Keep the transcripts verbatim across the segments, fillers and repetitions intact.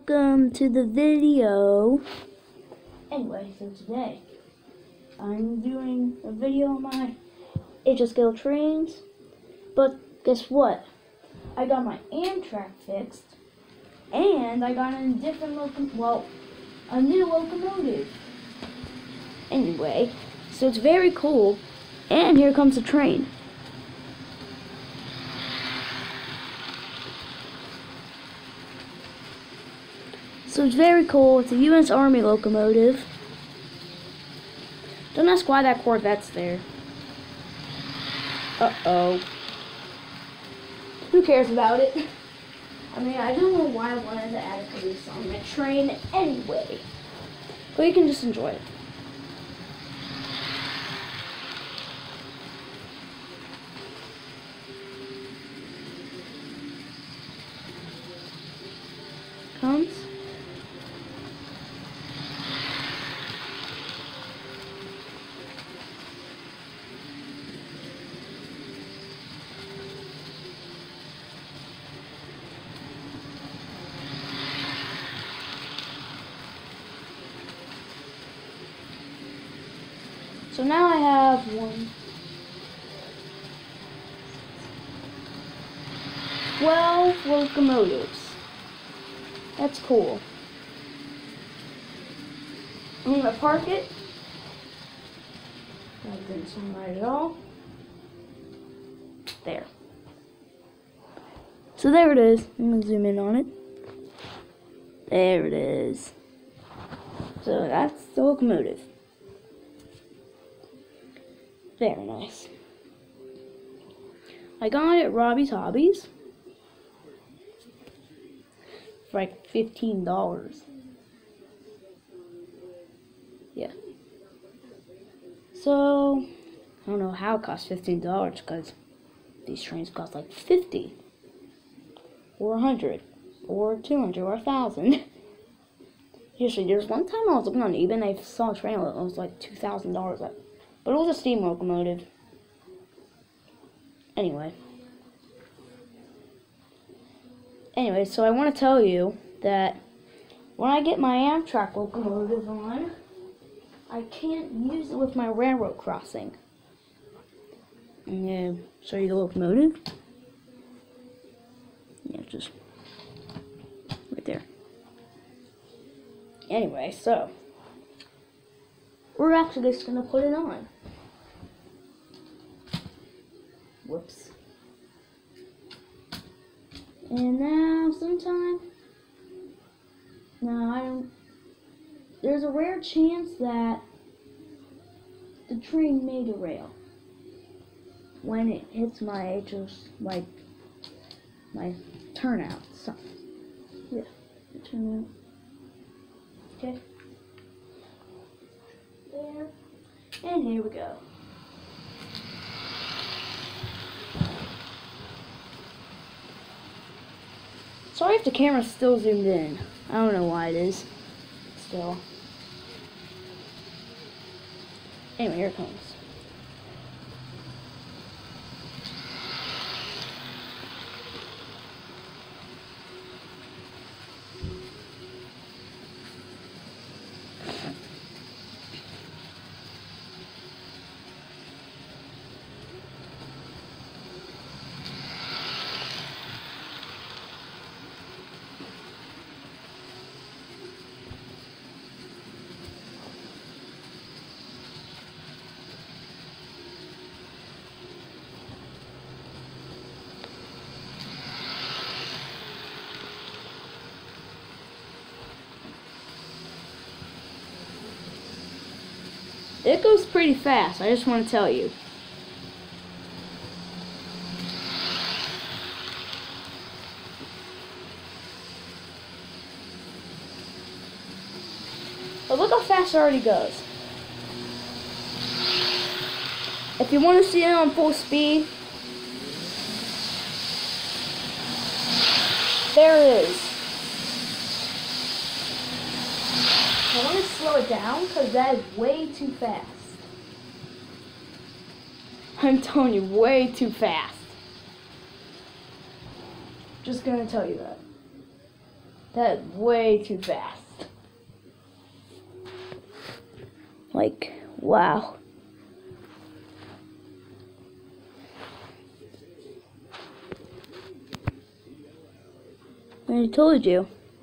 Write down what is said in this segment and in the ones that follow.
welcome to the video. Anyway, so today I'm doing a video on my H S Scale trains, but guess what? I got my Amtrak fixed, and I got a different locom- well, a new locomotive. Anyway, so it's very cool, and here comes the train. So it's very cool. It's a U S Army locomotive. Don't ask why that Corvette's there. Uh-oh. Who cares about it? I mean, I don't know why I wanted to add a police on my train anyway. But you can just enjoy it. Comes. So now I have one, twelve locomotives. That's cool. I'm gonna park it. That didn't sound right at all. There. So there it is. I'm gonna zoom in on it. There it is. So that's the locomotive. Very nice. I got it at Robbie's Hobbies for like fifteen dollars. Yeah. So I don't know how it cost fifteen dollars, because these trains cost like fifty or a hundred or two hundred or a thousand. Usually, there's one time I was looking on eBay and I saw a train that was like two thousand dollars. But it was a steam locomotive. Anyway. Anyway, so I want to tell you that when I get my Amtrak locomotive on, I can't use it with my railroad crossing. I'm going to show you the locomotive. Yeah, just right there. Anyway, so we're actually just going to put it on. Whoops. And now, sometime, no, I don't, there's a rare chance that the train may derail when it hits my H S, like, my turnout. So, yeah, turnout. Okay. There. And here we go. Sorry if the camera's still zoomed in. I don't know why it is. Still. Anyway, here it comes. It goes pretty fast, I just want to tell you. But look how fast it already goes. If you want to see it on full speed, there it is. I want to slow it down because that is way too fast. I'm telling you, way too fast. Just gonna tell you that. That is way too fast. Like, wow. I told you.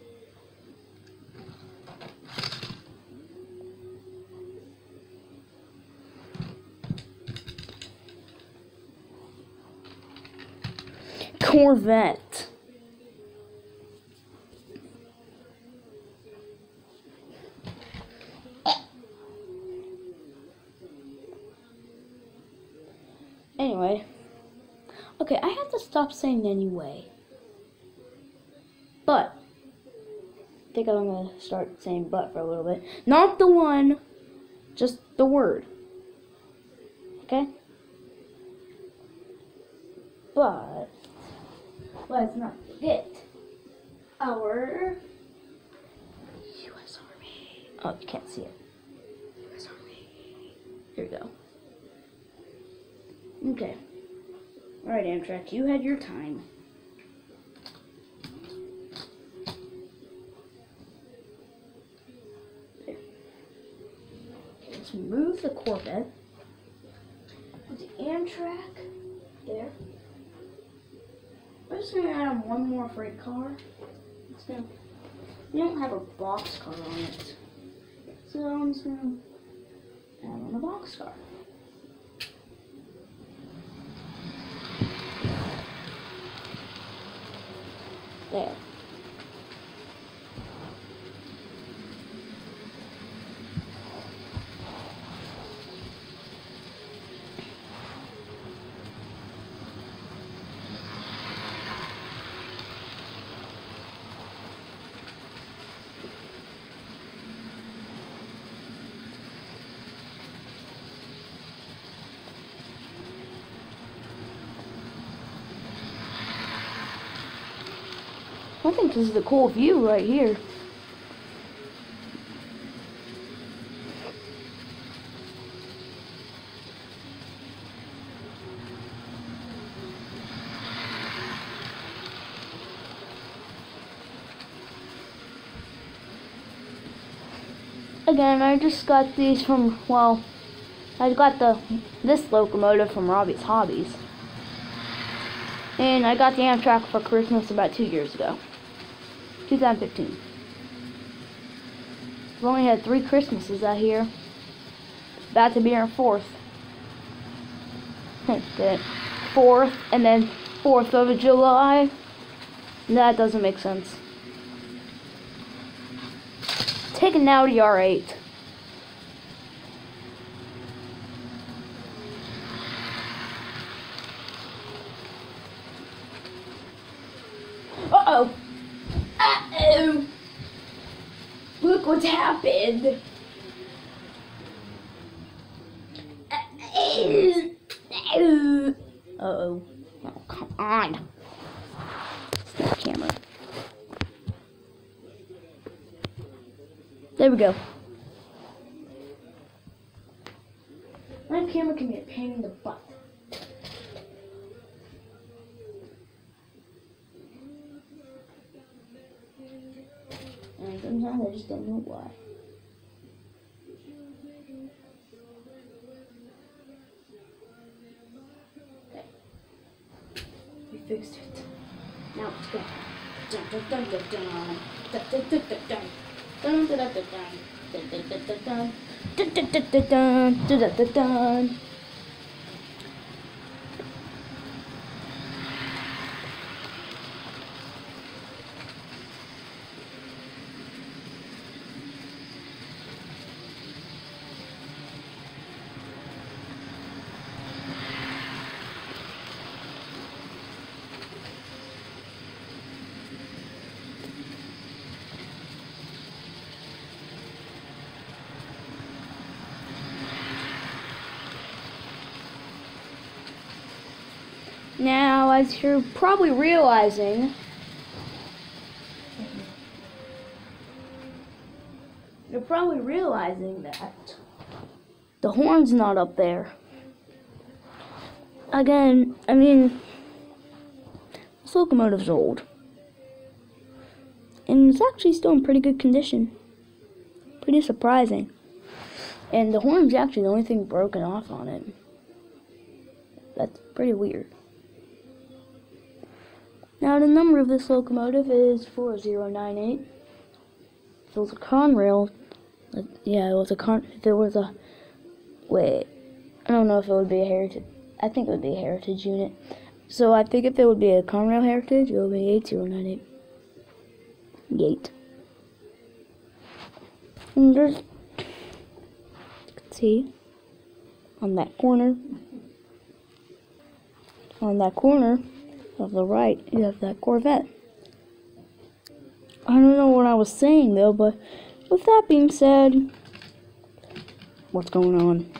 Corvette. Anyway. Okay, I have to stop saying anyway. But I think I'm gonna start saying but for a little bit. Not the one, just the word. Okay? But let's not forget our U S Army. Oh, you can't see it. U S Army. Here we go. Okay. Alright, Amtrak, you had your time. There. Okay, let's move the Corvette. Put the Amtrak there. I'm just gonna add on one more freight car. It's gonna, we don't have a box car on it. So I'm just gonna add on a box car. There. I think this is a cool view right here. Again, I just got these from, well, I got the this locomotive from Robbie's Hobbies. And I got the Amtrak for Christmas about two years ago. two thousand fifteen. We've only had three Christmases out here. About to be our fourth. Get it? Fourth, and then fourth of July. That doesn't make sense. Take an Audi R eight. Uh-oh. Uh-oh. Look what's happened. Uh-oh. Uh-oh. Oh, come on. Snap camera. There we go. My camera can be a pain in the butt. And sometimes I just don't know why. Okay. We fixed it. Now it's go. Dun dun dun dun dun. Dun dun dun dun dun. Dun dun dun dun dun. Dun dun dun dun dun. Dun dun dun dun dun. Dun dun dun dun. Now, as you're probably realizing, you're probably realizing that the horn's not up there. Again, I mean, this locomotive's old. and it's actually still in pretty good condition. Pretty surprising. And the horn's actually the only thing broken off on it. That's pretty weird. Now the number of this locomotive is four zero nine eight. If it was a Conrail, yeah, it was a con. If it was a, wait, I don't know if it would be a Heritage. I think it would be a Heritage unit. So I think if it would be a Conrail Heritage, it would be eight zero nine eight. Gate. And there's, you can see, on that corner, on that corner of the right, you have that Corvette. I don't know what I was saying though, but with that being said, what's going on?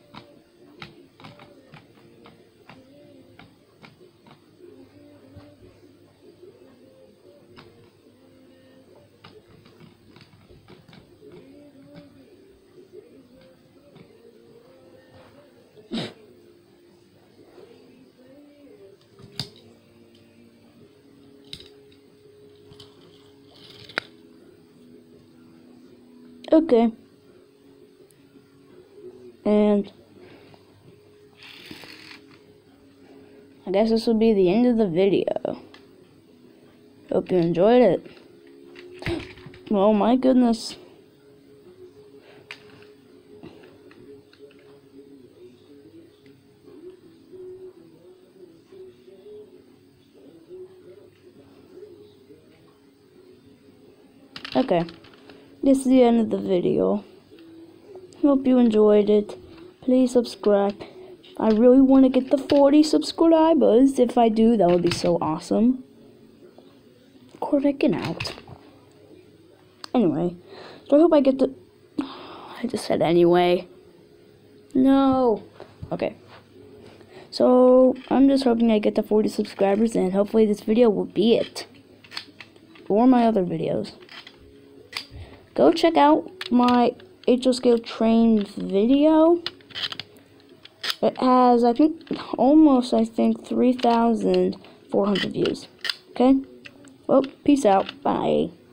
Okay. And I guess this will be the end of the video. Hope you enjoyed it. Oh my goodness. Okay. This is the end of the video. Hope you enjoyed it. Please subscribe. I really want to get the forty subscribers. If I do, that would be so awesome. Corvette, get out. Anyway, so I hope I get the... I just said anyway. No. Okay. So, I'm just hoping I get the forty subscribers, and hopefully this video will be it. Or my other videos. Go check out my H L Scale Trains video. It has, I think, almost, I think, three thousand four hundred views. Okay? Well, peace out. Bye.